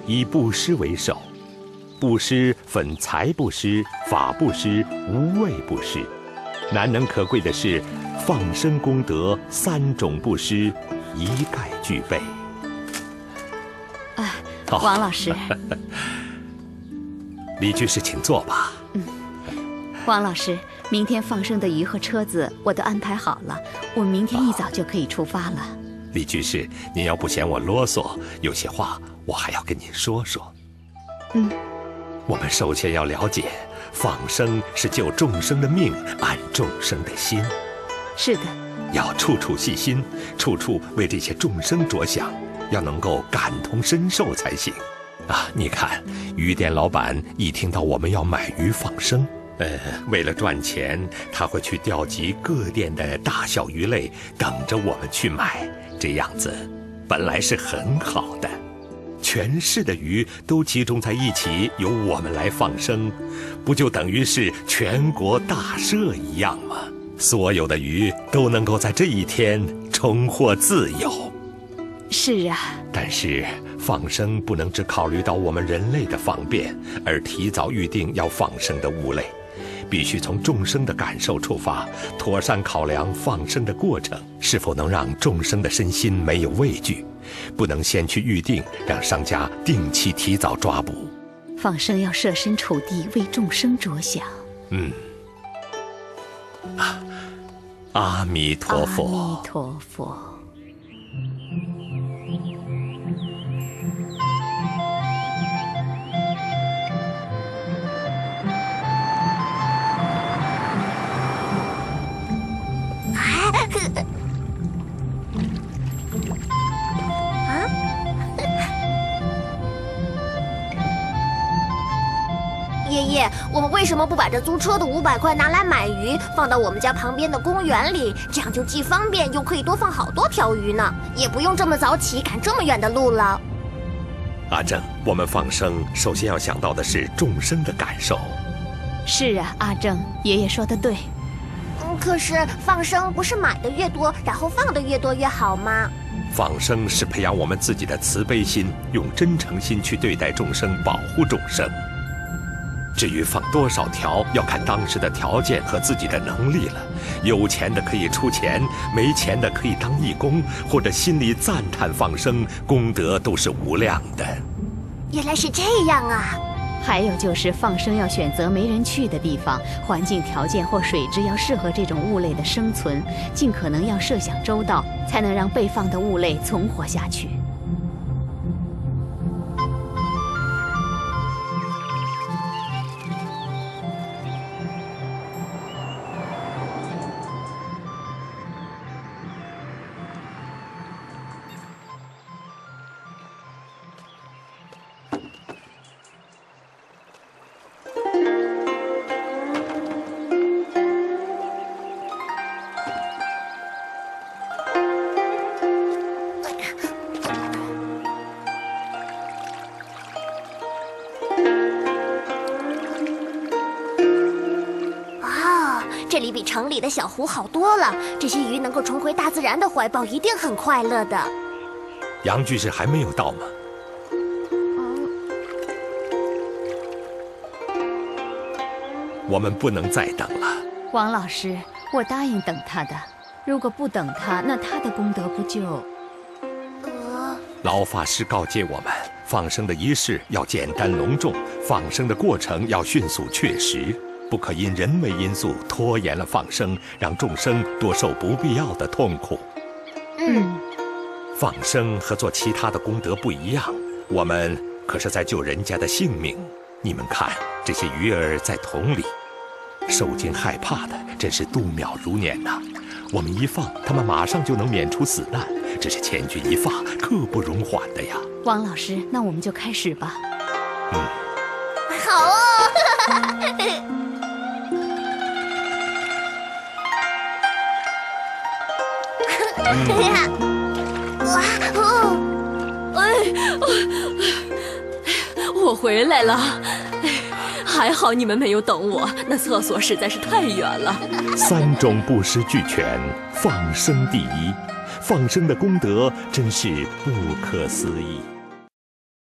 以布施为首。布施分财布施、法布施、无畏布施。难能可贵的是，放生功德3种布施一概具备。 哎，王老师， 李居士，请坐吧。 王老师，明天放生的鱼和车子我都安排好了，我明天一早就可以出发了。 李居士，您要不嫌我啰嗦，有些话我还要跟您说说。我们首先要了解，放生是救众生的命，安众生的心。 是的， 要处处细心，处处为这些众生着想，要能够感同身受才行。你看，鱼店老板一听到我们要买鱼放生，为了赚钱，他会去调集各店的大小鱼类，等着我们去买。这样子本来是很好的，全市的鱼都集中在一起，由我们来放生，不就等于是全国大赦一样吗？所有的鱼都能够在这一天重获自由。 是啊， 但是放生不能只考虑到我们人类的方便，而提早预定要放生的物类，必须从众生的感受出发，妥善考量放生的过程是否能让众生的身心没有畏惧，不能先去预定，让商家定期提早抓捕。 放生要设身处地，为众生着想。 阿弥陀佛。 阿弥陀佛。 爷爷，我们为什么不把这租车的500块拿来买鱼，放到我们家旁边的公园里？这样就既方便，又可以多放好多条鱼呢，也不用这么早起赶这么远的路了。 阿正，我们放生首先要想到的是众生的感受。 是啊，阿正，爷爷说的对。 可是放生不是买的越多，然后放的越多越好吗？ 放生是培养我们自己的慈悲心，用真诚心去对待众生，保护众生。至于放多少条，要看当时的条件和自己的能力了。有钱的可以出钱，没钱的可以当义工，或者心里赞叹放生，功德都是无量的。 原来是这样啊！ 还有就是放生要选择没人去的地方，环境条件或水质要适合这种物类的生存，尽可能要设想周到，才能让被放的物类存活下去。 这里比城里的小湖好多了，这些鱼能够重回大自然的怀抱，一定很快乐的。 杨居士还没有到吗？我们不能再等了。 王老师，我答应等他的，如果不等他，那他的功德不就…… 老法师告诫我们，放生的仪式要简单隆重，放生的过程要迅速确实，不可因人为因素拖延了放生，让众生多受不必要的痛苦。放生和做其他的功德不一样，我们可是在救人家的性命。你们看，这些鱼儿在桶里，受惊害怕的真是度秒如年呐。我们一放，它们马上就能免除死难，这是千钧一发，刻不容缓的呀。 王老师，那我们就开始吧。 好哦。 我回来了，还好你们没有等我，那厕所实在是太远了。 3种布施俱全，放生第一，放生的功德真是不可思议。